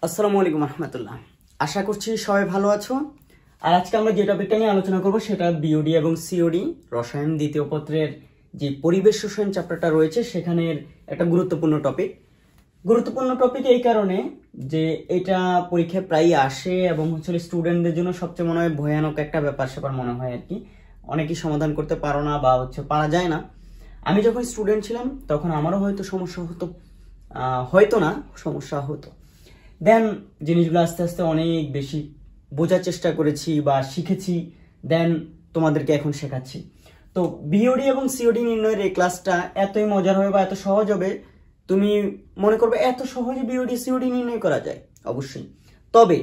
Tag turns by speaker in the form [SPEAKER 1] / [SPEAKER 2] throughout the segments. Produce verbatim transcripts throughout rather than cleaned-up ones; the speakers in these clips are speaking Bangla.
[SPEAKER 1] আসসালামু আলাইকুম রহমতুল্লাহ। আশা করছি সবাই ভালো আছো। আর আজকে আমরা যে টপিকটা নিয়ে আলোচনা করব সেটা বিওডি এবং সিওডি রসায়ন দ্বিতীয় পত্রের যে পরিবেশ রসায়ন চ্যাপ্টারটা রয়েছে সেখানের একটা গুরুত্বপূর্ণ টপিক। গুরুত্বপূর্ণ টপিক এই কারণে যে এটা পরীক্ষায় প্রায়ই আসে এবং হচ্ছে স্টুডেন্টদের জন্য সবচেয়ে মনে হয় ভয়ানক একটা ব্যাপার স্যাপার মনে হয় আর কি। অনেকেই সমাধান করতে পারো না বা হচ্ছে পারা যায় না। আমি যখন স্টুডেন্ট ছিলাম তখন আমারও হয়তো সমস্যা হতো, হয়তো না সমস্যা হতো। দেন জিনিসগুলো আস্তে আস্তে অনেক বেশি বোঝার চেষ্টা করেছি বা শিখেছি, দেন তোমাদেরকে এখন শেখাচ্ছি। তো বিওডি এবং সিওডি নির্ণয়ের এই ক্লাসটা এতই মজার হবে বা এত সহজ হবে, তুমি মনে করবে এত সহজে বিওডি সিওডি নির্ণয় করা যায়। অবশ্যই, তবে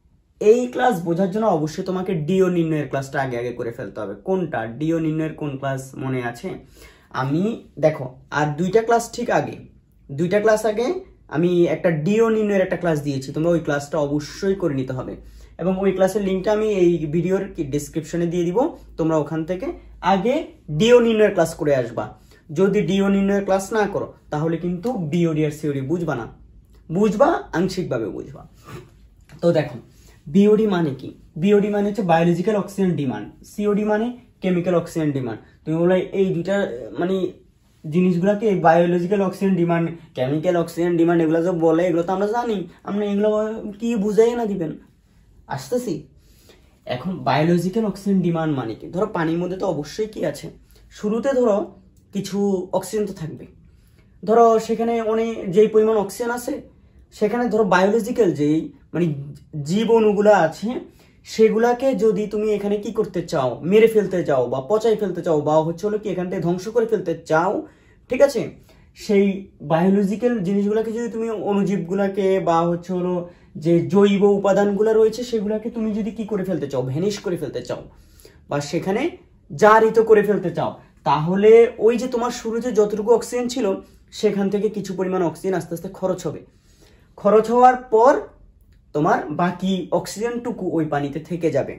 [SPEAKER 1] এই ক্লাস বোঝার জন্য অবশ্যই তোমাকে ডিও নির্ণয়ের ক্লাসটা আগে আগে করে ফেলতে হবে। কোনটা ডিও নির্ণয়ের কোন ক্লাস মনে আছে? আমি দেখো আর দুইটা ক্লাস ঠিক আগে দুইটা ক্লাস আগে আমি একটা ডিও নির্ণয়ের একটা ক্লাস দিয়েছি, তোমরা ওই ক্লাসটা অবশ্যই করে নিতে হবে এবং ওই ক্লাসের লিঙ্কটা আমি এই ভিডিওর ডিসক্রিপশনে দিয়ে দিব। তোমরা ওখান থেকে আগে ডিও নির্ণয়ের ক্লাস করে আসবা। যদি ডিও নির্ণয়ের ক্লাস না করো তাহলে কিন্তু বিওডি আর সিওডি বুঝবা না, বুঝবা আংশিকভাবে বুঝবা। তো দেখো বিওডি মানে কি? বিওডি মানে হচ্ছে বায়োলজিক্যাল অক্সিজেন ডিমান্ড, সিওডি মানে কেমিক্যাল অক্সিজেন ডিমান্ড। তুমি বলো এই দুইটা মানে জিনিসগুলোকে biological oxygen demand, chemical oxygen demand এগুলো যে বলে এগুলো তো আমরা জানি, আমরা এগুলো কি বুঝাই না দিবেন আসতেছি। এখন বায়োলজিক্যাল অক্সিজেন ডিমান্ড মানে কি? ধরো পানির মধ্যে তো অবশ্যই কি আছে, শুরুতে ধরো কিছু অক্সিজেন তো থাকবে, ধরো সেখানে অনেক যেই পরিমাণ অক্সিজেন আছে সেখানে ধরো বায়োলজিক্যাল যেই মানে জীব অণুগুলো আছে সেগুলাকে যদি তুমি এখানে কি করতে চাও, মেরে ফেলতে চাও বা পচাই ফেলতে চাও বা হচ্ছে হলো কি এখান থেকে ধ্বংস করে ফেলতে চাও, ঠিক আছে, সেই বায়োলজিক্যাল জিনিসগুলোকে যদি তুমি অণুজীবগুলোকে বা হচ্ছে হলো যে জৈব উপাদানগুলো রয়েছে সেগুলোকে তুমি যদি কি করে ফেলতে চাও, ভ্যানিশ করে ফেলতে চাও বা সেখানে জারিত করে ফেলতে চাও, তাহলে ওই যে তোমার শুরুতে যতটুকু অক্সিজেন ছিল সেখান থেকে কিছু পরিমাণ অক্সিজেন আস্তে আস্তে খরচ হবে। খরচ হওয়ার পর তোমার বাকি অক্সিজেনটুকু ওই পানিতে থেকে যাবে।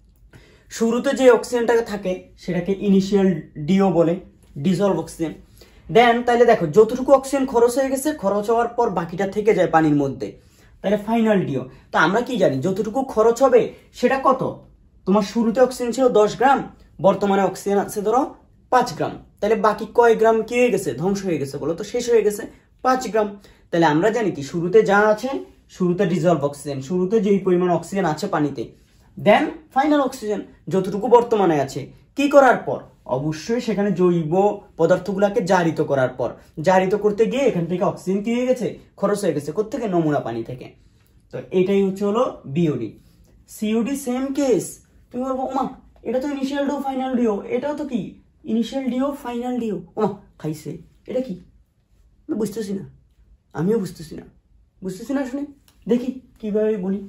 [SPEAKER 1] শুরুতে যে অক্সিজেনটা থাকে সেটাকে ইনিশিয়াল ডিও বলে, ডিজলভ অক্সিজেন। দেন তাহলে দেখো যতটুকু অক্সিজেন খরচ হয়ে গেছে, খরচ হওয়ার পর বাকিটা থেকে যায় পানির মধ্যে, তাহলে ফাইনাল ডিও। তো আমরা কি জানি যতটুকু খরচ হবে সেটা কত? তোমার শুরুতে অক্সিজেন ছিল দশ গ্রাম, বর্তমানে অক্সিজেন আছে ধরো পাঁচ গ্রাম, তাহলে বাকি কয় গ্রাম কি হয়ে গেছে, ধ্বংস হয়ে গেছে বলো তো, শেষ হয়ে গেছে পাঁচ গ্রাম। তাহলে আমরা জানি কি শুরুতে যা আছে, শুরুতে ডিজলভ অক্সিজেন, শুরুতে যেই পরিমাণ অক্সিজেন আছে পানিতে, দেন ফাইনাল অক্সিজেন যতটুকু বর্তমানে আছে, কি করার পর অবশ্যই সেখানে জৈব পদার্থগুলোকে জারিত করার পর, জারিত করতে গিয়ে এখান থেকে অক্সিজেন কি হয়ে গেছে, খরচ হয়ে গেছে কোত্থেকে, নমুনা পানি থেকে। তো এটাই হচ্ছে হলো বিওডি। সিওডি সেম কেস, তুমি বলবো ওমা এটা তো ইনিশিয়াল ডিও ফাইনাল ডিও, এটাও তো কি ইনিশিয়াল ডিও ফাইনাল ডিও, ওমা খাইছে, এটা কি বুঝতেছি না, আমিও বুঝতেছি না বুঝতেছি না শুনে দেখি কিভাবে বলি।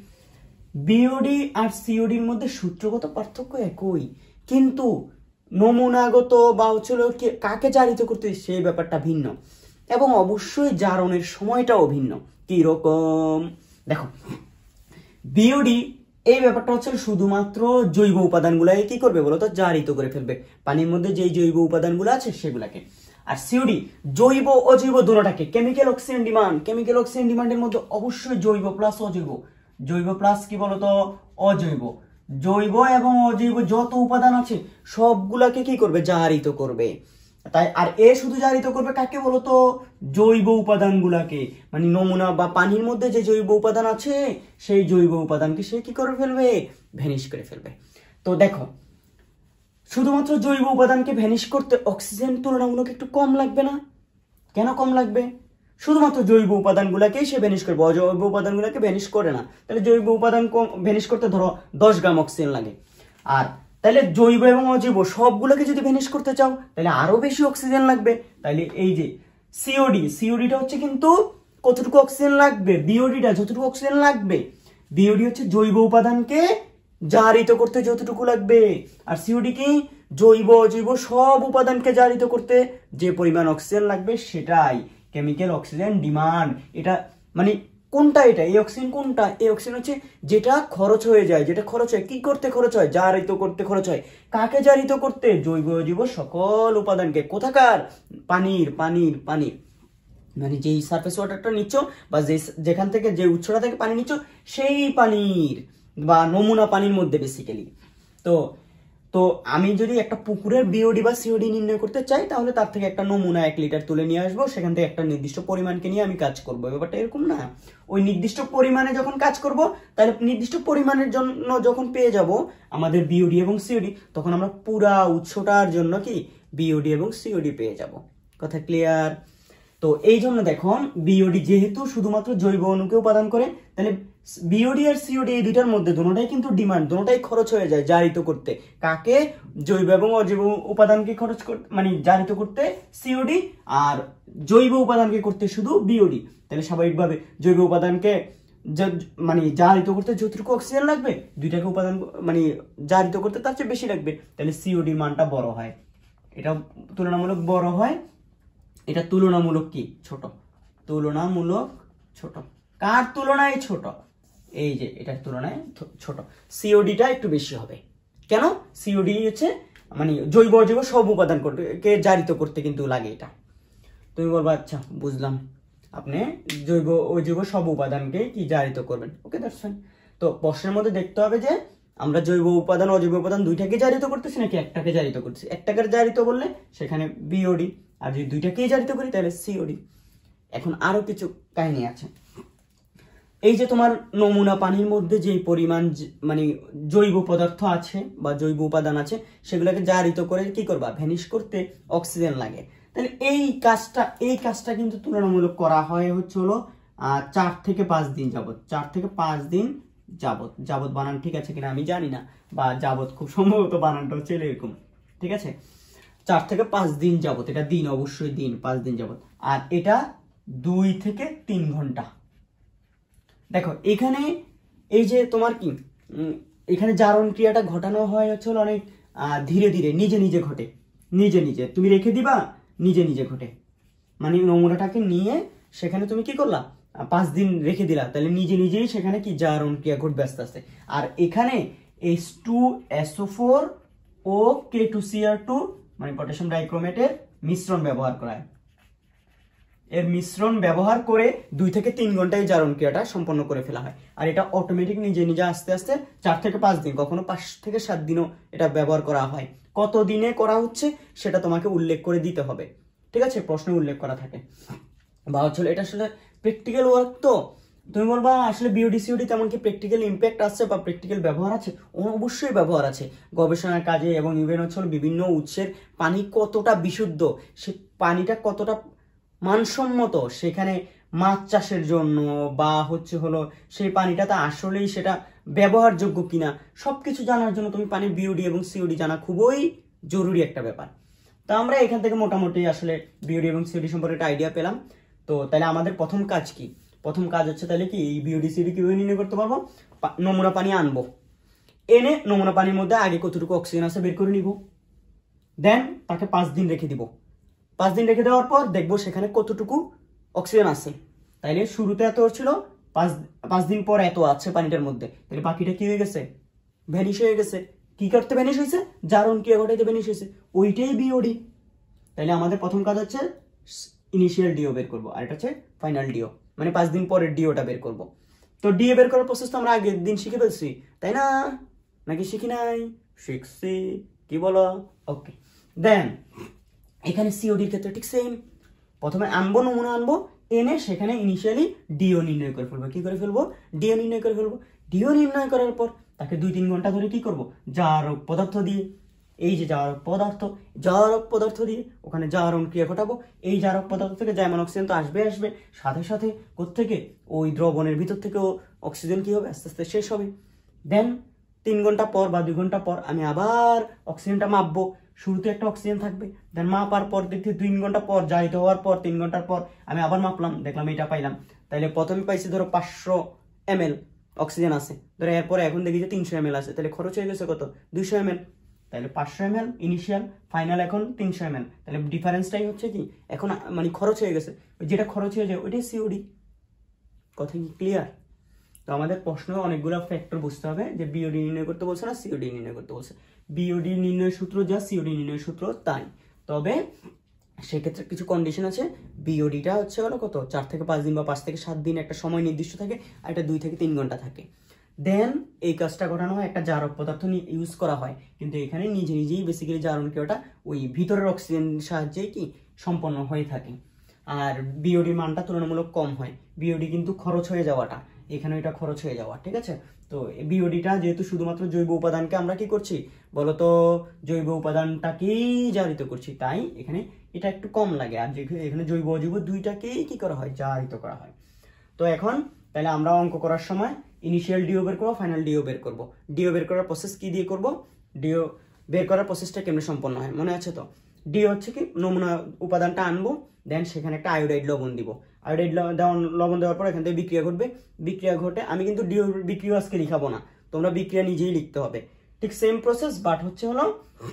[SPEAKER 1] বিওডি আর সিওডির মধ্যে সূত্রগত পার্থক্য একই, কিন্তু নমুনাগত বা হচ্ছিল কাকে জারিত করতে সেই ব্যাপারটা ভিন্ন এবং অবশ্যই জারণের সময়টাও ভিন্ন। কি রকম দেখো, বিওডি এই ব্যাপারটা হচ্ছে শুধুমাত্র জৈব উপাদানগুলাকে কি করবে বলো তো, জারিত করে ফেলবে পানির মধ্যে যেই জৈব উপাদানগুলো আছে সেগুলাকে। আর সিওডি জৈব অজৈব দুটোটাকে, chemical oxygen demand, chemical oxygen ডিমান্ডের মধ্যে অবশ্যই জৈব প্লাস অজৈব, জৈব প্লাস কি বলতো অজৈব, জৈব এবং অজৈব যত উপাদান আছে সবগুলাকে কি করবে, জারিত করবে। তাই আর এ শুধু জারিত করবে কাকে বলতো, জৈব উপাদানগুলাকে, মানে নমুনা বা পানির মধ্যে যে জৈব উপাদান আছে সেই জৈব উপাদানকে সে কি করে ফেলবে, ভ্যানিশ করে ফেলবে। তো দেখো শুধুমাত্র জৈব উপাদানকে ভ্যানিশ করতে অক্সিজেন তুলনামূলক একটু কম লাগবে না? কেন কম লাগবে? শুধুমাত্র জৈব উপাদানগুলোকেই সে ভ্যানিশ করবে, অজৈব উপাদানগুলোকে ভ্যানিশ করে না। তাহলে জৈব উপাদান ভ্যানিশ করতে ধরো দশ গ্রাম অক্সিজেন লাগে, আর তাহলে জৈব এবং অজৈব সবগুলোকে যদি ভ্যানিশ করতে চাও তাহলে আরো বেশি অক্সিজেন লাগবে। তাহলে এই যে সিওডি, সিওডিটা হচ্ছে কিন্তু কতটুকু অক্সিজেন লাগবে, বিওডিটা যতটুকু অক্সিজেন লাগবে, বিওডি হচ্ছে জৈব উপাদানকে জারিত করতে যতটুকু লাগবে, আর সিওডি কি জৈব অজৈব সব উপাদানকে জারিত করতে যে পরিমাণ অক্সিজেন লাগবে সেটাই কেমিক্যাল অক্সিজেন ডিমান্ড। এটা মানে কোনটা, এটা এই অক্সিজেন কোনটা, এই অক্সিজেন হচ্ছে যেটা খরচ হয়ে যায়, যেটা খরচ হয় কি করতে খরচ হয়, জারিত করতে খরচ হয়। কাকে জারিত করতে, জৈব অজৈব সকল উপাদানকে। কোথাকার, পানির পানির পানির মানে যেই সারফেস ওয়াটারটা নিচ্ছ বা যে যেখান থেকে যে উৎসটা থেকে পানি নিচ্ছ সেই পানির বা নমুনা পানির মধ্যে বেসিক্যালি। তো তো আমি যদি একটা পুকুরের বিওডি বা সিওডি নির্ণয় করতে চাই তাহলে তার থেকে একটা নমুনা এক লিটার তুলে নিয়ে আসবো, সেখান থেকে একটা নির্দিষ্ট পরিমাণকে নিয়ে আমি কাজ করবো। ব্যাপারটা এরকম না, ওই নির্দিষ্ট পরিমাণে যখন কাজ করব তাহলে নির্দিষ্ট পরিমাণের জন্য যখন পেয়ে যাব আমাদের বিওডি এবং সিওডি, তখন আমরা পুরা উৎসটার জন্য কি বিওডি এবং সিওডি পেয়ে যাব। কথা ক্লিয়ার? তো এই জন্য দেখো বিওডি যেহেতু শুধুমাত্র জৈব অণুকে উপাদান করে, তাহলে বিওডি আর সিওডি এই দুইটার মধ্যে দুটোটাই কিন্তু ডিমান্ড, দুটোটাই খরচ হয়ে যায় জারিত করতে। কাকে? জৈব এবং অজৈব উপাদানকে খরচ করতে মানে জারিত করতে সিওডি, আর জৈব উপাদানকে করতে শুধু বিওডি। তাহলে স্বাভাবিকভাবে জৈব উপাদানকে মানে জারিত করতে যতটুকু অক্সিজেন লাগবে দুইটাকে উপাদান মানে জারিত করতে তার চেয়ে বেশি লাগবে, তাহলে সিওডির মানটা বড় হয়। এটা তুলনামূলক বড় হয়, এটা তুলনামূলক কি ছোট, তুলনামূলক ছোট। কার তুলনায় ছোট? এই যে এটার তুলনায় ছোট। সিওডিটা একটু বেশি হবে। কেন? সিওডি হচ্ছে মানে জৈব অজৈব সব উপাদান কে জারিত করতে কিন্তু লাগে এটা। তুমি বলবা আচ্ছা বুঝলাম, আপনি জৈব অজৈব সব উপাদানকে কি জারিত করবেন, ওকে দ্যাটস ফাইন। তো প্রশ্নের মধ্যে দেখতে হবে যে আমরা জৈব উপাদান অজৈব উপাদান দুইটাকে জারিত করতেছি নাকি একটাকে জারিত করতেছি। একটাকে জারিত করলে সেখানে বিওডি, আর যদি দুইটাকেই জারিত করি তাহলে সিওডি। এখন আরো কিছু কাহিনী আছে। এই যে তোমার নমুনা পানির মধ্যে যে পরিমাণ মানে জৈব পদার্থ আছে বা জৈব উপাদান আছে সেগুলোকে জারিত করে কি করবা, ভ্যানিশ করতে অক্সিজেন লাগে। তাহলে এই কাজটা এই কাজটা কিন্তু তুলনামূলক করা হয় হচ্ছে হলো আহ চার থেকে পাঁচ দিন যাবত। চার থেকে পাঁচ দিন যাবত, যাবত বানান ঠিক আছে কিনা আমি জানি না, বা যাবত খুব সম্ভবত বানানটা হচ্ছে এরকম, ঠিক আছে। চার থেকে পাঁচ দিন যাবত, এটা দিন অবশ্যই দিন, পাঁচ দিন যাবত। আর এটা দুই থেকে তিন ঘন্টা। দেখো এখানে এই যে তোমার কি এখানে জারণ ক্রিয়াটা ঘটানো হয় হচ্ছে অনেক ধীরে ধীরে, নিজে নিজে ঘটে, নিজে নিজে তুমি রেখে দিবা নিজে নিজে ঘটে। মানে নমুনাটাকে নিয়ে সেখানে তুমি কি করলা, পাঁচ দিন রেখে দিলা, তাহলে নিজে নিজেই সেখানে কি জারণ ক্রিয়া ঘটবে আস্তে আস্তে। আর এখানে H two S O four ও K two C R two মানে পটাশিয়াম ডাইক্রোমেটের মিশ্রণ ব্যবহার করা হয়। এর মিশ্রণ ব্যবহার করে দুই থেকে তিন ঘন্টায় জারণ ক্রিয়াটা সম্পন্ন করে ফেলা হয়। আর এটা অটোমেটিক নিজে নিজে আস্তে আস্তে চার থেকে পাঁচ দিন, কখনো পাঁচ থেকে সাত দিনও এটা ব্যবহার করা হয়। কত দিনে করা হচ্ছে সেটা তোমাকে উল্লেখ করে দিতে হবে, ঠিক আছে, প্রশ্নে উল্লেখ করা থাকে। বা হচ্ছে এটা আসলে প্র্যাকটিক্যাল ওয়ার্ক, তো তুমি বলবা আসলে বিওডি সিওডি তেমন কি প্র্যাকটিক্যাল ইম্প্যাক্ট আছে বা প্র্যাকটিক্যাল ব্যবহার আছে? অবশ্যই ব্যবহার আছে গবেষণার কাজে, এবং ইভেন হচ্ছে বিভিন্ন উৎসের পানি কতটা বিশুদ্ধ, সে পানিটা কতটা মানসম্মত সেখানে মাছ চাষের জন্য, বা হচ্ছে হলো সেই পানিটাতে আসলেই সেটা ব্যবহারযোগ্য কিনা সবকিছু জানার জন্য তুমি পানির বিওডি এবং সিওডি জানা খুবই জরুরি একটা ব্যাপার। তো আমরা এখান থেকে মোটামুটি আসলে বিওডি এবং সিওডি সম্পর্কে একটা আইডিয়া পেলাম। তো তাহলে আমাদের প্রথম কাজ কি? প্রথম কাজ হচ্ছে তাহলে কি এই বিওডি সিওডি কিভাবে নির্ণয় করতে পারবো? নমুনা পানি আনবো, এনে নমুনা পানির মধ্যে আগে কতটুকু অক্সিজেন আছে বের করে নিব, দেন তাকে পাঁচ দিন রেখে দিব। পাঁচ দিন রেখে দেওয়ার পর দেখবো সেখানে কতটুকু অক্সিজেন আছে। তাইলে শুরুতে এত ছিল, পাঁচ পাঁচ দিন পর এত আছে পানিটার মধ্যে, তাহলে বাকিটা কি হয়ে গেছে, ভ্যানিশ হয়ে গেছে। কি করতে ভ্যানিশ হয়েছে? জারণ ক্রিয়া ঘটাইতে ভ্যানিশ হয়েছে, ওইটাই বিওডি। তাহলে আমাদের প্রথম কাজ হচ্ছে ইনিশিয়াল ডিও বের করবো, আর এটা হচ্ছে ফাইনাল ডিও, মানে পাঁচ দিন পরের ডিওটা বের করবো। তো ডিও বের করার প্রসেস তো আমরা আগের দিন শিখে ফেলছি, তাই না? নাকি শিখি নাই? শিখছি, কি বলো? ওকে, দেন এখানে সিওডির ক্ষেত্রে ঠিক সেম। প্রথমে আনবো, নমুনা আনবো, এনে সেখানে ইনিশিয়ালি ডিও নির্ণয় করে ফেলবো। কি করে ফেলবো? ডিও নির্ণয় করে ফেলবো। ডিও নির্ণয় করার পর তাকে দুই তিন ঘন্টা ধরে কি করবো, জারক পদার্থ দিয়ে, এই যে জারক পদার্থ, জারক পদার্থ দিয়ে ওখানে জারণ ক্রিয়া ঘটাবো। এই জারক পদার্থ থেকে যেমন অক্সিজেন তো আসবে আসবে, সাথে সাথে কোত্থেকে ওই দ্রবণের ভিতর থেকেও অক্সিজেন কি হবে, আস্তে আস্তে শেষ হবে। দেন তিন ঘন্টা পর বা দুই ঘন্টা পর আমি আবার অক্সিজেনটা মাপবো। শুরুতে একটা অক্সিজেন থাকবে, দেন মাপার পর দেখতে তিন ঘন্টা পর জারিত হওয়ার পর তিন ঘন্টার পর আমি আবার মাপলাম, দেখলাম এটা পাইলাম। তাহলে প্রথমে পাইছি ধরো পাঁচশো এম এল অক্সিজেন আছে, ধরো এরপরে এখন দেখি যে তিনশো এম এল আছে, তাহলে খরচ হয়ে গেছে কত, দুইশো এম এল। তাহলে পাঁচশো এম এল ইনিশিয়াল, ফাইনাল এখন তিনশো এম এল। তাহলে ডিফারেন্সটাই হচ্ছে কি এখন মানে খরচ হয়ে গেছে, যেটা খরচ হয়ে যায় ওইটাই সিওডি। কথা কি ক্লিয়ার? তো আমাদের প্রশ্নে অনেকগুলো ফ্যাক্টর বুঝতে হবে, যে বিওডি নির্ণয় করতে বলছে না সিওডি নির্ণয় করতে বলছে। বিওডি নির্ণয় সূত্র যা, সিওডি নির্ণয় সূত্র তাই। তবে সেক্ষেত্রে কিছু কন্ডিশন আছে। বিওডিটা হচ্ছে হলো কত, চার থেকে পাঁচ দিন বা পাঁচ থেকে সাত দিন একটা সময় নির্দিষ্ট থাকে, আর এটা দুই থেকে তিন ঘন্টা থাকে। দেন এই কাজটা ঘটানো হয় একটা জারক পদার্থ ইউজ করা হয়, কিন্তু এখানে নিজে নিজেই বেসিক্যালি জারণ ক্রিয়াটা ওই ভিতরের অক্সিজেন সাহায্যে কি সম্পন্ন হয়ে থাকে। আর বিওডি মানটা তুলনামূলক কম হয়। বিওডি কিন্তু খরচ হয়ে যাওয়াটা, এখানে এটা খরচ হয়ে যাওয়া, ঠিক আছে। তো বিওডিটা যেহেতু শুধুমাত্র জৈব উপাদানকে আমরা কি করছি বলতো, জৈব উপাদানটাকেই জারিত করছি, তাই এখানে এটা একটু কম লাগে। আর এখানে জৈব অজৈব দুইটাকেই কি করা হয়, জারিত করা হয়। তো এখন তাহলে আমরা অঙ্ক করার সময় ইনিশিয়াল ডিও বের করবো, ফাইনাল ডিও বের করবো। ডিও বের করার প্রসেস কি দিয়ে করব, ডিও বের করার প্রসেসটা কেমনে সম্পন্ন হয় মনে আছে তো? ডিও হচ্ছে কি, নমুনা উপাদানটা আনবো, দেন সেখানে একটা আয়োডাইড লবণ দিব। আয়োডাইড লবণ দেওয়ার পর এখান থেকে বিক্রিয়া ঘটবে। বিক্রিয়া ঘটে, আমি কিন্তু ডিও বিক্রিয়া আজকে লিখাবো না, তোমরা বিক্রিয়া নিজেই লিখতে হবে। ঠিক সেম প্রসেস, বাট হচ্ছে হলো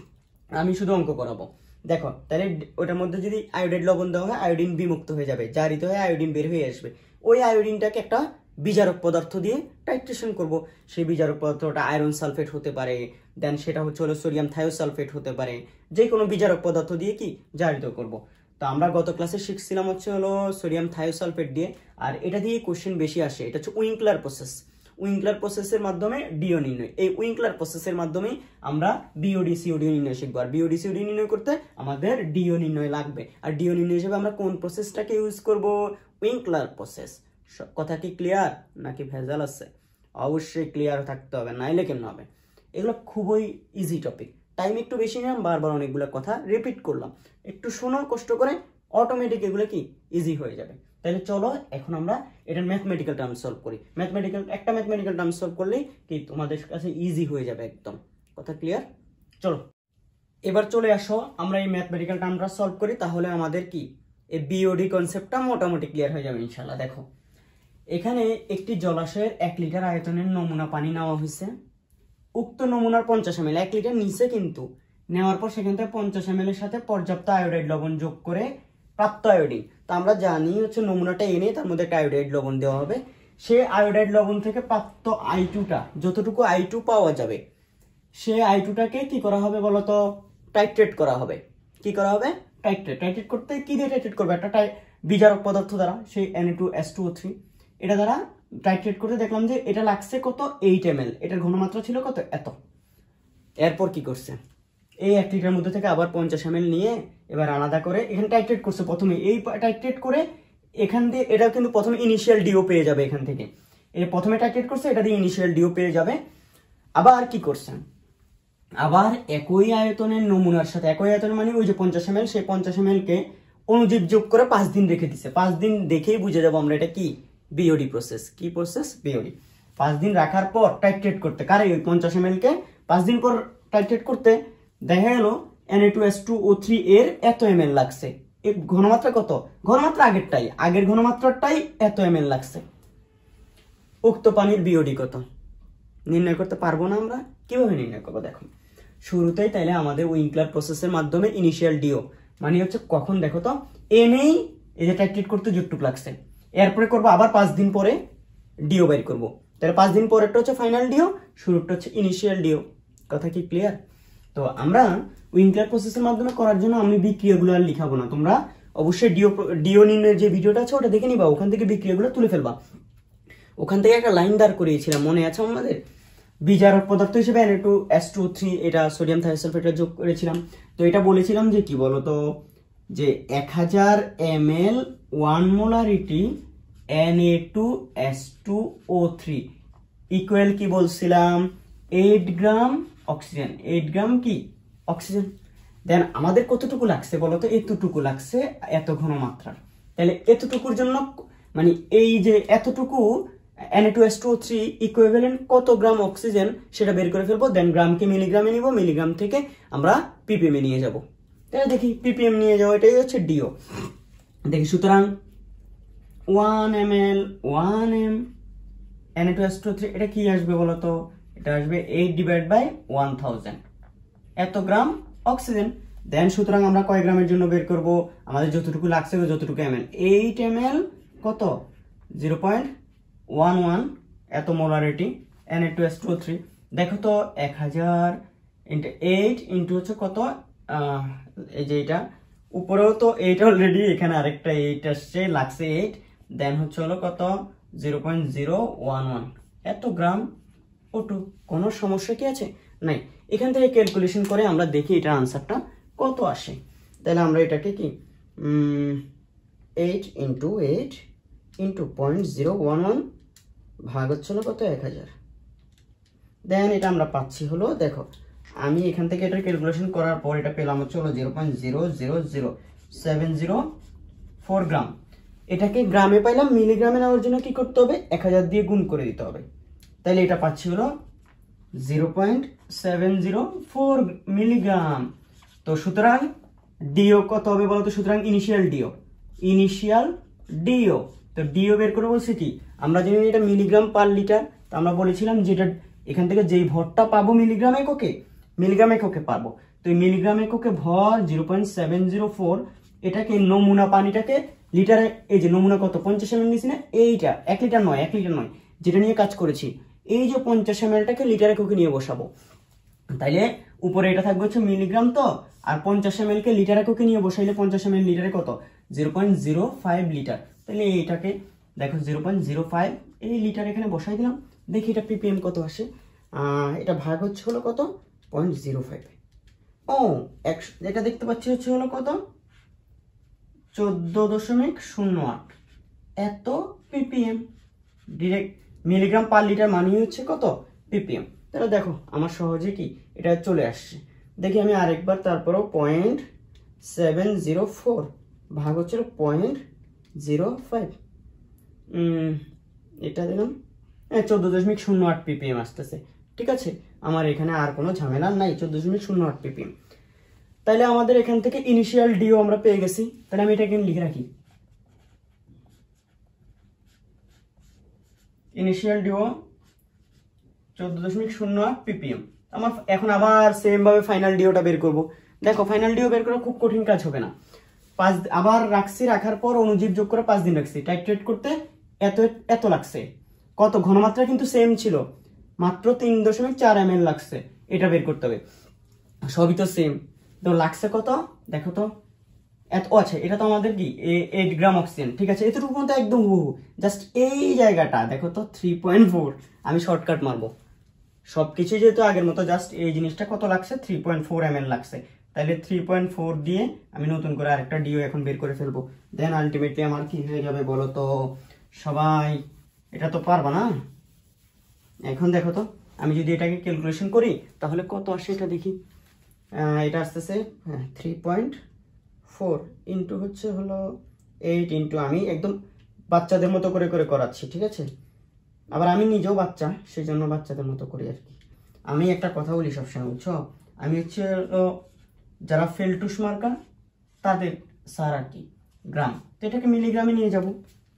[SPEAKER 1] আমি শুধু অঙ্ক করাবো। দেখো তাহলে ওটার মধ্যে যদি আয়োডাইড লবণ দেওয়া হয়, আয়োডিন বিমুক্ত হয়ে যাবে, জারিত হয়ে আয়োডিন বের হয়ে আসবে। ওই আয়োডিনটাকে একটা বিজারক পদার্থ দিয়ে টাইট্রেশন করব। সেই বিজারক পদার্থটা আয়রন সালফেট হতে পারে, দেন সেটা হচ্ছে হলো সোডিয়াম থায়োসালফেট হতে পারে, যে কোনো বিজারক পদার্থ দিয়ে কি জারিত করব। তো আমরা গত ক্লাসে শিখছিলাম হচ্ছে হলো সোডিয়াম থায়োসালফেট দিয়ে, আর এটা দিয়ে কোশ্চেন বেশি আসে। এটা হচ্ছে উইঙ্কলার প্রসেস। উইঙ্কলার প্রসেসের মাধ্যমে ডিও নির্ণয়, এই উইঙ্কলার প্রসেসের মাধ্যমেই আমরা বিওডি সিওডি নির্ণয় শিখবো। আর বিওডি সিওডি নির্ণয় করতে আমাদের ডিও নির্ণয় লাগবে। আর ডিও নির্ণয় হিসেবে আমরা কোন প্রসেসটাকে ইউজ করব, উইঙ্কলার প্রসেস। কথা কি ক্লিয়ার নাকি ভেজাল আছে? অবশ্যই ক্লিয়ার থাকতে হবে, নাইলে কেমন হবে। এগুলো খুবই ইজি টপিক, টাইম একটু বেশি নিলাম, বারবার অনেকগুলো কথা রিপিট করলাম, একটু শোনো কষ্ট করে, অটোমেটিক এগুলো কি ইজি হয়ে যাবে। তাহলে চলো এখন আমরা এটা ম্যাথমেটিক্যাল টার্ম সলভ করি। ম্যাথমেটিক্যাল একটা ম্যাথমেটিক্যাল টার্ম সলভ করলেই কি তোমাদের কাছে ইজি হয়ে যাবে একদম। কথা ক্লিয়ার? চলো এবার চলে আসো আমরা এই ম্যাথমেটিক্যাল টার্মটা সলভ করি, তাহলে আমাদের কি এই বিওডি কনসেপ্টটা মোটামুটি ক্লিয়ার হয়ে যাবে ইনশাআল্লাহ। দেখো এখানে একটি জলাশয়ের এক লিটার আয়তনের নমুনা পানি নেওয়া হয়েছে। উক্ত নমুনার পঞ্চাশ এম এল, এক লিটার নিচে কিন্তু নেওয়ার পর সেখান থেকে পঞ্চাশ এম এল এর সাথে পর্যাপ্ত আয়োডাইড লবণ যোগ করে প্রাপ্ত আয়োডিন। তো আমরা জানি হচ্ছে নমুনাটা এনে তার মধ্যে একটা আয়োডাইড লবণ দেওয়া হবে। সে আয়োডাইড লবণ থেকে প্রাপ্ত আই টুটা, যতটুকু আই টু পাওয়া যাবে, সে আই টুটাকে কি করা হবে বলতো, টাইট্রেট করা হবে। কি করা হবে? টাইট্রেট। টাইট্রেট করতে কি দিয়ে টাইট্রেট করবে? একটা বিজারক পদার্থ দ্বারা, সেই N A two S two O three, এটা দ্বারা টাইট্রেট করতে দেখলাম যে এটা লাগছে কত, এইট এম এল। এটার ঘনমাত্রা ছিল কত, এত। এরপর কি করছে, এই এক লিটার মধ্যে থেকে আবার পঞ্চাশ এম এল নিয়ে এবার আলাদা করে এখানে টাইট্রেট করছে। প্রথমে এই টাইট্রেট করে এখান দিয়ে এটা কিন্তু প্রথমে ইনিশিয়াল ডিও পেয়ে যাবে। এখান থেকে এই প্রথমে টাইট্রেট করছে, এটা দিয়ে ইনিশিয়াল ডিও পেয়ে যাবে। আবার কি করছে, আবার একই আয়তনের নমুনার সাথে, একই আয়তন মানে ওই যে পঞ্চাশ এম এল, সেই পঞ্চাশ এম এল কে অনুজীব যোগ করে পাঁচ দিন রেখে দিছে। পাঁচ দিন দেখেই বুঝে যাবো আমরা এটা কি, বিওডি প্রসেস। কি প্রসেস? বিওডি। পাঁচ দিন রাখার পর টাইট্রেট করতে, কারে, ওই পঞ্চাশ এম এল কে পাঁচ দিন পর টাইট্রেট করতে দেখা গেল N A two S two O three এর এত এম এল লাগছে। এর ঘনমাত্রা কত, ঘনমাত্রা আগেরটাই, আগের ঘনমাত্রাটাই এত এম এল লাগছে। উক্ত পানির বিওডি কত নির্ণয় করতে পারবো না আমরা? কিভাবে নির্ণয় করবো? দেখো শুরুতেই তাইলে আমাদের উইঙ্কলার প্রসেসের মাধ্যমে ইনিশিয়াল ডিও মানে হচ্ছে কখন, দেখো তো এনেই এই যে টাইট্রেট করতে যতটুকু লাগছে, এরপরে করবো আবার পাঁচ দিন পরে ডিও বের করবো। তাহলে পাঁচ দিন পরেরটা হচ্ছে ফাইনাল ডিও, শুরুটা হচ্ছে ইনিশিয়াল ডিও। কথা কি ক্লিয়ার? তো আমরা উইঙ্কলার প্রসেসের মাধ্যমে করার জন্য আমি বিক্রিয়াগুলো আর লিখাবো না, তোমরা অবশ্যই ডিও ডিও নির্ণয়ের যে ভিডিওটা আছে ওটা দেখে নিবা, ওখান থেকে বিক্রিয়াগুলো তুলে ফেলবা। ওখান থেকে একটা লাইন দাঁড় করিয়েছিলাম, মনে আছে আমাদের? বিজারক পদার্থ হিসেবে N A two S two O three, এটা সোডিয়াম থায়োসালফেট যোগ করেছিলাম। তো এটা বলেছিলাম যে কি বলতো, যে এক হাজার M L one molarity N A two S two O three equal কি বলছিলাম, eight gram oxygen. Eight gram কি অক্সিজেন। দেন আমাদের কতটুকু লাগছে বলতো, এতটুকু লাগছে, এত ঘনমাত্রার। তাহলে এতটুকুর জন্য মানে এই যে এতটুকু N A two S two O three equivalent কত গ্রাম অক্সিজেন সেটা বের করে ফেলবো। দেন গ্রামকে মিলিগ্রামে নিব, মিলিগ্রাম থেকে আমরা পিপিএম এ নিয়ে যাব। তাহলে দেখি পিপিএম নিয়ে যাবো, এটাই হচ্ছে ডিও। দেখি সুতরাং one M L one M N A two S two O three, এটা কি আসবে বলতো, এটা আসবে eight divide by one thousand, এত গ্রাম অক্সিজেন। দেন সুতরাং আমরা কয় গ্রামের জন্য বের করব, আমাদের যতটুকু লাগছে যতটুকু M L, eight M L কত, জিরো পয়েন্ট ওয়ান ওয়ান এত molarity N A two S two O three. দেখো তো এক হাজার ইন্টু এইট ইন্টু হচ্ছে কত, এই যে এটা উপরেও তো এইট অলরেডি, এখানে আরেকটা এইট আসছে, লাগছে এইট, দেন হচ্ছে হলো কত zero point zero one one, এত গ্রাম ওটু। কোনো সমস্যা কি আছে? নাই। এখান থেকে ক্যালকুলেশন করে আমরা দেখি এটার আনসারটা কত আসে। তাহলে আমরা এটাকে কি eight into eight into point zero one one ভাগ হচ্ছে হলো কত এক হাজার। দেন এটা আমরা পাচ্ছি হলো, দেখো আমি এখান থেকে এটা ক্যালকুলেশন করার পর এটা পেলাম হচ্ছে হলো zero point zero zero zero seven zero four gram. এটাকে গ্রামে পাইলাম, মিলিগ্রামে নেওয়ার জন্য কি করতে হবে? এক হাজার দিয়ে গুণ করে দিতে হবে। তাহলে এটা পাচ্ছি হলো zero point seven zero four milligram. তো সুতরাং ডিও কত হবে বলতো? সুতরাং ইনিশিয়াল ডিও, ইনিশিয়াল ডিও। তো ডিও বের করে বলছে কি, আমরা জানি এটা মিলিগ্রাম পার লিটার। তো আমরা বলেছিলাম যেটা এখান থেকে যেই ভরটা পাবো মিলিগ্রাম এককে, মিলিগ্রাম এককে পাবো। তো এই মিলিগ্রাম এককে ভর zero point seven zero four, এটাকে নমুনা পানিটাকে লিটারে, এই যে নমুনা কত পঞ্চাশ এম এল নিয়েছি না, এইটা এক লিটার নয়, এক লিটার নয়, যেটা নিয়ে কাজ করেছি, এই যে পঞ্চাশ এম এলটাকে লিটার এককে নিয়ে বসাবো। তাইলে উপরে এটা থাকবে হচ্ছে মিলিগ্রাম, তো আর পঞ্চাশ এম এল কে লিটার এককে নিয়ে বসাইলে পঞ্চাশ এম এল লিটারে কত? Zero point zero five litre. তাহলে এইটাকে দেখো জিরো পয়েন্ট জিরো ফাইভ এই লিটার এখানে বসাই দিলাম। দেখি এটা পিপিএম কত আসে। এটা ভাগ হচ্ছে হলো কত? Point zero five. ও একশো, যেটা দেখতে পাচ্ছি হচ্ছে হলো কত? চোদ্দ দশমিক শূন্য আট, এত PPM. Direct milligram per litre মানে হচ্ছে কত? পিপিএম। তাহলে দেখো আমার সহজে কি এটা চলে আসছে। দেখি আমি আরেকবার, তারপরেও পয়েন্ট সেভেন জিরো ফোর ভাগ হচ্ছে পয়েন্ট জিরো ফাইভ, এটা দিলাম, হ্যাঁ চোদ্দ দশমিক শূন্য আট পিপিএম আসতেছে। ঠিক আছে, আমার এখানে আর কোনো ঝামেলা নাই, চোদ্দ দশমিক শূন্য আট পিপিএম। তাহলে আমাদের এখান থেকে ইনিশিয়াল ডিও আমরা পেয়ে গেছি। তাহলে আমি এটা এখানে লিখে রাখি, ইনিশিয়াল ডিও চোদ্দ দশমিক শূন্য আট পিপিএম। আমার এখন আবার সেম ভাবে ফাইনাল ডিওটা বের করব। দেখো ফাইনাল ডিও বের করা খুব কঠিন কাজ হবে না। পাঁচ আবার রাখছি, রাখার পর অনুজীব যোগ করে পাঁচ দিন রাখছি, টাইট্রেট করতে এত এত লাগছে। কত? ঘনমাত্রা কিন্তু সেম ছিল, মাত্র তিন দশমিক চার এম এল লাগছে। এটা বের করতে হবে, সবই তো সেম। তো লাগছে কত দেখো তো, এত। আচ্ছা এটা তো আমাদের কি এইট গ্রাম অক্সিজেন। ঠিক আছে, এতটুকু মতো একদম হুবহু, জাস্ট এই জায়গাটা দেখো তো থ্রি পয়েন্ট ফোর। আমি শর্টকাট মারবো, সবকিছু যেহেতু আগের মতো, জাস্ট এই জিনিসটা কত লাগছে? Three point four M L লাগছে। তাহলে থ্রি পয়েন্ট ফোর দিয়ে আমি নতুন করে আরেকটা ডিও এখন বের করে ফেলবো। দেন আলটিমেটলি আমার কি হয়ে যাবে বলো তো সবাই? এটা তো পারবা না। এখন দেখো তো আমি যদি এটাকে ক্যালকুলেশন করি তাহলে কত আসে এটা দেখি। এটা আসতেছে হ্যাঁ থ্রি পয়েন্ট ফোর ইন্টু হচ্ছে হলো এইট ইন্টু, আমি একদম বাচ্চাদের মতো করে করে করাচ্ছি। ঠিক আছে, আবার আমি নিজেও বাচ্চা, সেই জন্য বাচ্চাদের মতো করি আর কি। আমি একটা কথা বলি সবসময়, বুঝছো, আমি হচ্ছে যারা ফেলটুস মার্কা তাদের স্যার আর কি, গ্রাম। তো এটাকে মিলিগ্রামে নিয়ে যাব,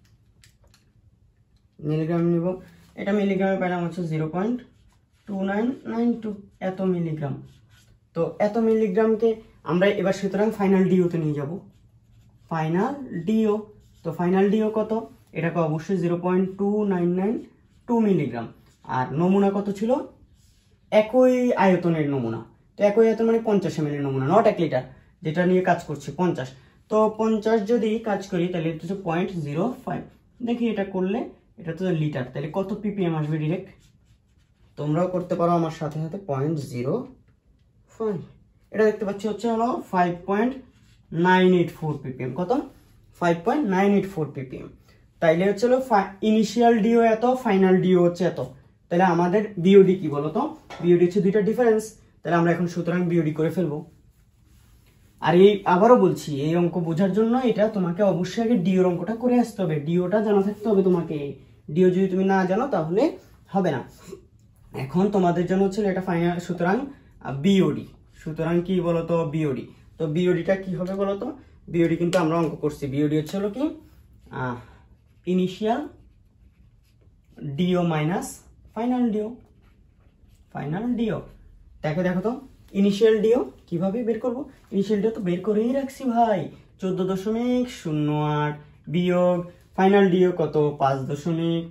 [SPEAKER 1] মিলিগ্রাম নিব। এটা মিলিগ্রামে পেলাম হচ্ছে zero point two nine nine two, এত মিলিগ্রাম। তো এত মিলিগ্রামকে আমরা এবার সুতরাং ফাইনাল ডিওতে নিয়ে যাব। ফাইনাল ডিও, তো ফাইনাল ডিও কত? এটাকে অবশ্যই zero point two nine nine two milligram. আর নমুনা কত ছিল? একই আয়তনের নমুনা। তো একই আয়তন মানে পঞ্চাশ এম এল এর নমুনা, নট এক লিটার, যেটা নিয়ে কাজ করছি পঞ্চাশ। তো পঞ্চাশ যদি কাজ করি তাহলে এটা হচ্ছে পয়েন্ট জিরো ফাইভ। দেখি এটা করলে এটা তো লিটার, তাহলে কত পিপিএম আসবে ডিরেক্ট? তোমরাও করতে পারো আমার সাথে সাথে, পয়েন্ট জিরো ফাইভ। এটা দেখতে পাচ্ছি হচ্ছে হলো five point nine eight four PPM. কত? Five point nine eight four PPM. তাইলে হচ্ছে হলো ইনিশিয়াল ডিও এত, ফাইনাল ডিও হচ্ছে এত। তাহলে আমাদের বিওডি কি বলতো? বিওডি হচ্ছে দুইটা ডিফারেন্স। তাহলে আমরা এখন সুতরাং বিওডি করে ফেলবো। আর এই আবারও বলছি, এই অঙ্ক বোঝার জন্য এটা তোমাকে অবশ্যই আগে ডিওর অঙ্কটা করে আসতে হবে, ডিওটা জানা থাকতে হবে তোমাকে। ডিও যদি তুমি না জানো তাহলে হবে না। এখন তোমাদের জন্য হচ্ছে এটা ফাইনাল, সুতরাং বিওডি। সুতরাং কি বলতো? বিওডি। তো বিওডিটা কি হবে বলতো? বিওডি কিন্তু আমরা অঙ্ক করছি, বিওডি হচ্ছে হলো কি initial DO minus final DO, final DO. দেখো দেখো তো ইনিশিয়াল ডিও কিভাবে বের করবো? ইনিশিয়াল ডিও তো বের করেই রাখছি ভাই, চোদ্দ দশমিক শূন্য আট বিয়োগ ফাইনাল ডিও কত? পাঁচ দশমিক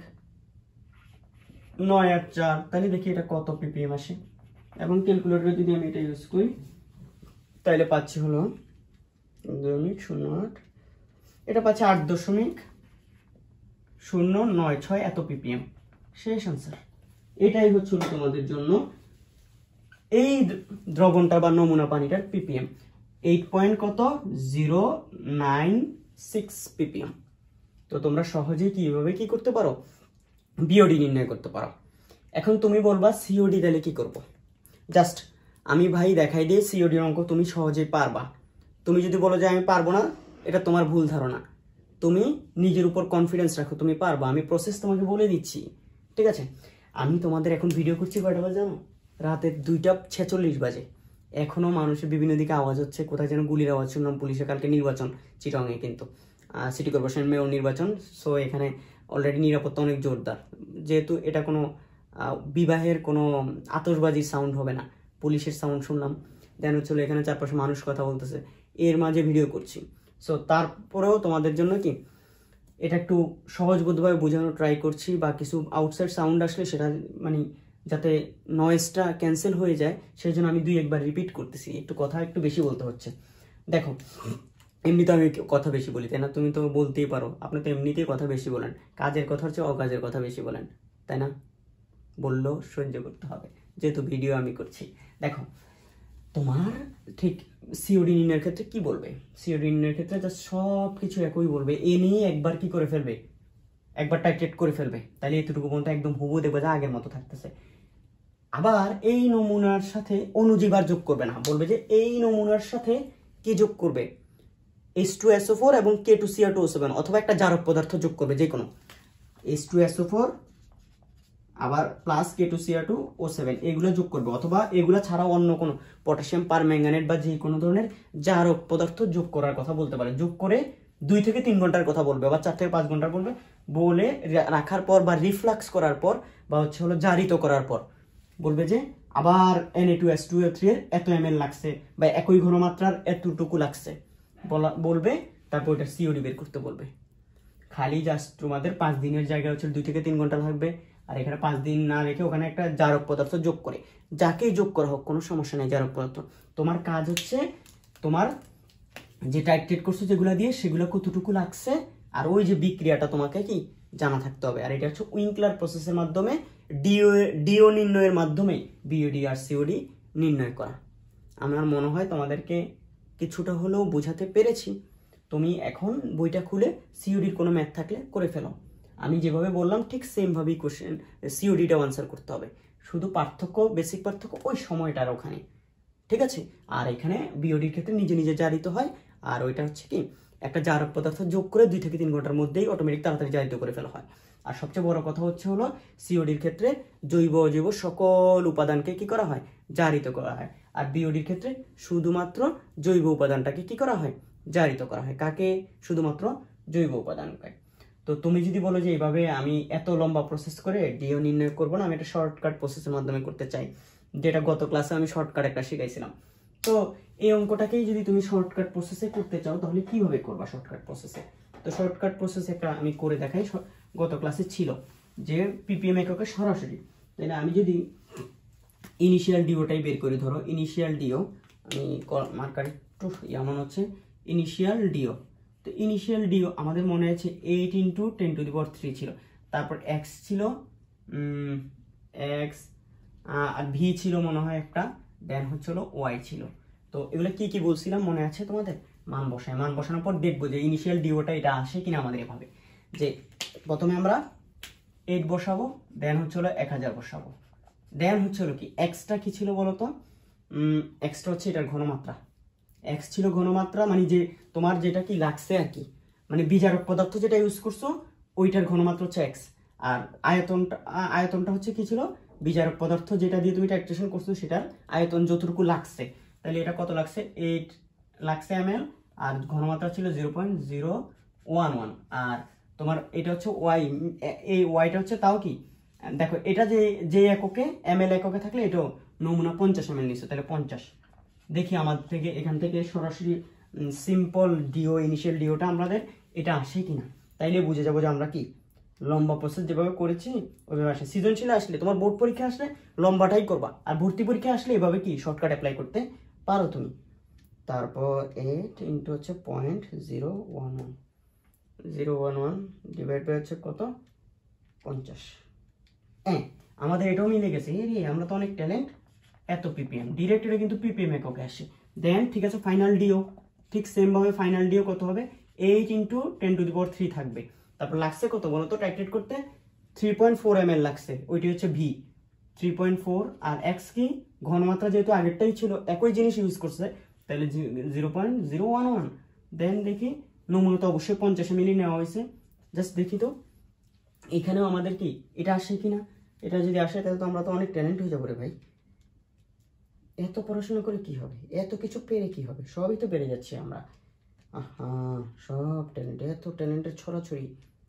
[SPEAKER 1] নয় আট চার। তাহলে দেখি এটা কত পিপিএম আসে, এবং ক্যালকুলেটরে যদি আমি এটা ইউজ করি তাহলে পাচ্ছি হলো দশমিক শূন্য আট, এটা পাচ্ছে আট দশমিক শূন্য নয় ছয় এত পিপিএম। শেষ আনসার। এটাই হচ্ছিল তোমাদের জন্য এই দ্রবণটা বা নমুনা পানিটার পিপিএম, এইট পয়েন্ট কত জিরো নাইন সিক্স পিপিএম। তো তোমরা সহজেই কিভাবে কি করতে পারো, বিওডি নির্ণয় করতে পারো। এখন তুমি বলবা সিওডি তাহলে কি করব? জাস্ট আমি ভাই দেখাই দিয়ে সিওডির অঙ্ক তুমি সহজেই পারবা। তুমি যদি বলো যে আমি পারবো না, এটা তোমার ভুল ধারণা। তুমি নিজের উপর কনফিডেন্স রাখো, তুমি পারবা। আমি প্রসেস তোমাকে বলে দিচ্ছি, ঠিক আছে? আমি তোমাদের এখন ভিডিও করছি কয়টা বাজে জানো? রাতে দুইটা ছেচল্লিশ বাজে। এখনো মানুষের বিভিন্ন দিকে আওয়াজ হচ্ছে, কোথায় যেন গুলির আওয়াজ শুনলাম। পুলিশের কালকে নির্বাচন চিটংয়ে, কিন্তু সিটি কর্পোরেশন মেয়র নির্বাচন। সো এখানে অলরেডি নিরাপত্তা অনেক জোরদার, যেহেতু এটা কোনো বিবাহের কোনো আতশবাজির সাউন্ড হবে না, পুলিশের সাউন্ড শুনলাম। দেন হচ্ছিল এখানে চারপাশে মানুষ কথা বলতেছে, এর মাঝে ভিডিও করছি। সো তারপরেও তোমাদের জন্য কি এটা একটু সহজবোধভাবে বোঝানোর ট্রাই করছি, বা কিছু আউটসাইড সাউন্ড আসলে সেটা মানে যাতে নয়েজটা ক্যান্সেল হয়ে যায়, সেই জন্য আমি দুই একবার রিপিট করতেছি, একটু কথা একটু বেশি বলতে হচ্ছে। দেখো এমনি তো আমি কথা বেশি বলি, তাই না? তুমি তো বলতেই পারো, আপনি তো এমনিতেই কথা বেশি বলেন, কাজের কথা হচ্ছে অকাজের কথা বেশি বলেন, তাই না? বললেও সহ্য করতে হবে, যেহেতু ভিডিও আমি করছি। দেখো তোমার ঠিক সিওডি নির্ণয়ের ক্ষেত্রে কি বলবে? সিওডি নির্ণয়ের ক্ষেত্রে জাস্ট সব কিছু একই বলবে, এ নিয়ে একবার কি করে ফেলবে, একবার টাইট্রেট করে ফেলবে, তাহলে এতটুকু পর্যন্ত একদম হুবু দেবে যা আগের মতো থাকতেছে। আবার এই নমুনার সাথে অনুজীব আর যোগ করবে না, বলবে যে এই নমুনার সাথে কি যোগ করবে, H two S O four এবং K two C R two O seven, অথবা একটা জারক পদার্থ যোগ করবে, যে কোনো H two S O four আবার plus K two C R two O seven, এগুলো যোগ করবে, অথবা এগুলো ছাড়াও অন্য কোনো পটাশিয়াম পারম্যাঙ্গানেট বা যে কোনো ধরনের জারক পদার্থ যোগ করার কথা বলতে পারে। যোগ করে দুই থেকে তিন ঘন্টার কথা বলবে, বা চার থেকে পাঁচ ঘন্টার বলবে, বলে রাখার পর বা রিফ্লাক্স করার পর বা হচ্ছে হলো জারিত করার পর বলবে যে আবার N A two S two O three এর এত এম এল লাগছে, বা একই ঘনমাত্রার এতটুকু লাগছে বলা বলবে, তারপর ওটা সিওডি বের করতে বলবে। খালি জাস্ট তোমাদের পাঁচ দিনের জায়গায় হচ্ছে দুই থেকে তিন ঘন্টা লাগবে, আর এখানে পাঁচ দিন না রেখে ওখানে একটা জারক পদার্থ যোগ করে, যাকেই যোগ করা হোক কোনো সমস্যা নেই। জারক পদার্থ তোমার কাজ হচ্ছে তোমার যে টাইট্রেট করছো যেগুলো দিয়ে, সেগুলো কতটুকু লাগছে, আর ওই যে বিক্রিয়াটা তোমাকে কি জানা থাকতে হবে। আর এটা হচ্ছে উইঙ্কলার প্রসেসের মাধ্যমে ডিও ডিও নির্ণয়ের মাধ্যমে বিওডি আর সিওডি নির্ণয় করা। আমার মনে হয় তোমাদেরকে কিছুটা হলেও বোঝাতে পেরেছি। তুমি এখন বইটা খুলে সিওডির কোনো ম্যাথ থাকলে করে ফেলো। আমি যেভাবে বললাম ঠিক সেমভাবেই কোশ্চেন সিওডিটাও আনসার করতে হবে, শুধু পার্থক্য বেসিক পার্থক্য ওই সময়টার ওখানে, ঠিক আছে? আর এখানে বিওডির ক্ষেত্রে নিজে নিজে জারিত হয়, আর ওইটা হচ্ছে কি একটা জারক পদার্থ যোগ করে দুই থেকে তিন ঘন্টার মধ্যেই অটোমেটিক তাড়াতাড়ি জারিত করে ফেলা হয়। আর সবচেয়ে বড় কথা হচ্ছে হলো সিওডির ক্ষেত্রে জৈব অজৈব সকল উপাদানকে কি করা হয়, জারিত করা হয়। আর বিওডির ক্ষেত্রে শুধুমাত্র জৈব উপাদানটাকে কি করা হয়, জারিত করা হয়। কাকে? শুধুমাত্র জৈব উপাদানকে। তো তুমি যদি বলো যে এইভাবে আমি এত লম্বা প্রসেস করে ডিও নির্ণয় করবো না, আমি একটা শর্টকাট প্রসেসের মাধ্যমে করতে চাই, যেটা গত ক্লাসে আমি শর্টকাট একটা শিখাইছিলাম। তো এই অঙ্কটাকেই যদি তুমি শর্টকাট প্রসেসে করতে চাও, তাহলে কিভাবে করবা শর্টকাট প্রসেসে? তো শর্টকাট প্রসেস একটা আমি করে দেখাই, গত ক্লাসে ছিল যে পিপিএম এককে সরাসরি, তাই না? আমি যদি ইনিশিয়াল ডিওটাই বের করে, ধরো ইনিশিয়াল ডিও, আমি মার্কার একটু এমন হচ্ছে ইনিশিয়াল ডিও। তো ইনিশিয়াল ডিও আমাদের মনে আছে eight into ten to the power three ছিল, তারপর এক্স ছিল এক্স, আর ভি ছিল মনে হয় একটা, দেন হচ্ছে হলো ওয়াই ছিল। তো এগুলো কি কি বলছিলাম মনে আছে তোমাদের? মান বসায়, মান বসানোর পর দেখবো যে ইনিশিয়াল ডিওটা এটা আসে কিনা আমাদের এভাবে, যে প্রথমে আমরা এইট বসাবো, দেন হচ্ছে হলো এক হাজার বসাবো, দেন হচ্ছে হলো কি এক্সটা কি ছিল বলতো? এক্সটা হচ্ছে এটার ঘনমাত্রা, এক্স ছিল ঘনমাত্রা, মানে যে তোমার যেটা কি লাগছে আর কি, মানে বিজারক পদার্থ যেটা ইউজ করছো ওইটার ঘনমাত্রা হচ্ছে এক্স, আর আয়তনটা আয়তনটা হচ্ছে কি ছিল, বিজারক পদার্থ যেটা দিয়ে তুমি টাইট্রেশন করছো সেটার আয়তন যতটুকু লাগছে। তাহলে এটা কত লাগছে? এইট লাগছে এম এল, আর ঘনমাত্রা ছিল zero point zero one one. আর তোমার এটা হচ্ছে ওয়াই, এই ওয়াইটা হচ্ছে তাও কি, দেখো এটা যে যে এককে এম এল এককে থাকলে এটাও নমুনা পঞ্চাশ এম এল নিচ্ছে, তাহলে পঞ্চাশ। দেখি আমাদের থেকে এখান থেকে সরাসরি সিম্পল ডিও ইনিশিয়াল ডিওটা আমাদের এটা আসে কিনা, তাইলে বুঝে যাবো যে আমরা কি লম্বা প্রসেস যেভাবে করেছি ওইভাবে আসে। সৃজনশীল আসলে তোমার বোর্ড পরীক্ষা আসলে লম্বাটাই করবা, আর ভর্তি পরীক্ষা আসলে এভাবে কি শর্টকাট অ্যাপ্লাই করতে পারো তুমি। তারপর এইট ইন্টু হচ্ছে point zero one one zero one one divide by হচ্ছে কত পঞ্চাশ। হ্যাঁ আমাদের এটাও মিলে গেছে, এই রে আমরা তো অনেক ট্যালেন্ট। এত পিপিএম ডিরেক্ট এটা কিন্তু পিপিএম এককে আসে। দেন ঠিক আছে ফাইনাল ডিও, ঠিক সেম ভাবে ফাইনাল ডিও কত হবে eight into ten to the power three থাকবে। তারপর লাগছে কত বলো তো টাইট্রেট করতে, three point four M L লাগছে, ওইটি হচ্ছে ভি থ্রি পয়েন্ট ফোর। আর এক্স কি ঘনমাত্রা যেহেতু আগেরটাই ছিল একই জিনিস ইউজ করছে তাহলে zero point zero one one. Then দেখি নমুনা তো অবশ্যই পঞ্চাশ মিলি নেওয়া হয়েছে, জাস্ট দেখি তো এখানেও আমাদের কি এটা আসে কিনা। এটা যদি আসে তাহলে তো আমরা তো অনেক ট্যালেন্ট হয়ে যাবো রে ভাই। এত পড়াশোনা করে কি হবে, এত কিছু পেরে কি হবে, সবই তো পেরে যাচ্ছি আমরা। আহা সব ট্যালেন্ট, এত ট্যালেন্টের ছড়াছড়ি।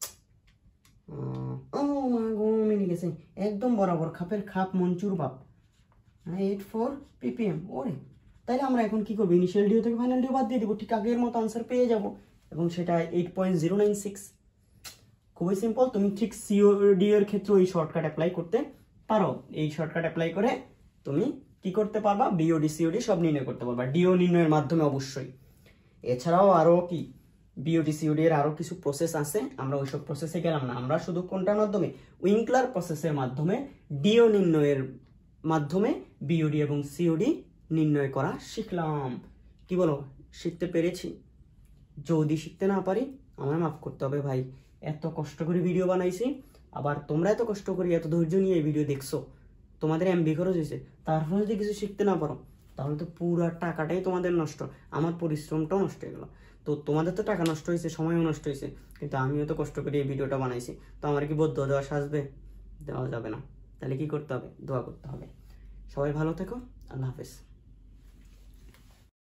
[SPEAKER 1] ও মা গো মিলে গেছে একদম বরাবর, খাপের খাপ মঞ্চুর বাপ। এইট ফোর পিপিএম ওরে। তাইলে আমরা এখন কি করবো, ইনিশিয়াল ডিও থেকে ফাইনাল ডিও বাদ দিয়ে দিব, ঠিক আগের মতো আনসার পেয়ে যাব, এবং সেটা eight point zero nine six. খুবই সিম্পল, তুমি ঠিক সিওডি এর ক্ষেত্রে এই শর্টকাট অ্যাপ্লাই করতে পারো। এই শর্টকাট অ্যাপ্লাই করে তুমি কি করতে পারবা, বিওডি সিওডি সব নির্ণয় করতে পারবা, ডিও নির্ণয়ের মাধ্যমে অবশ্যই। এছাড়াও আরো কি বিওডি সিওডি এর আরো কিছু প্রসেস আছে, আমরা ওইসব প্রসেসে গেলাম না। আমরা শুধু কোনটার মাধ্যমে, উইংক্লার প্রসেসের মাধ্যমে ডিও নির্ণয়ের মাধ্যমে বিওডি এবং সিওডি নির্ণয় করা শিখলাম। কি বলো, শিখতে পেরেছি? যদি শিখতে না পারি আমায় মাফ করতে হবে ভাই, এত কষ্ট করে ভিডিও বানাইছি, আবার তোমরা এত কষ্ট করে এত ধৈর্য নিয়ে এই ভিডিও দেখছো, তোমাদের এমবি খরচ হয়েছে, তারপর যদি কিছু শিখতে না পারো তাহলে তো পুরো টাকাটাই তোমাদের নষ্ট, আমার পরিশ্রমটাও নষ্ট হয়ে গেল। তো তোমাদের তো টাকা নষ্ট হয়েছে, সময়ও নষ্ট হয়েছে, কিন্তু আমিও তো কষ্ট করে এই ভিডিওটা বানাইছি, তো আমার কি বদ্ধ দেওয়া সাজবে? দেওয়া যাবে না। তাহলে কি করতে হবে, দোয়া করতে হবে। সবাই ভালো থেকো, আল্লাহ হাফেজ।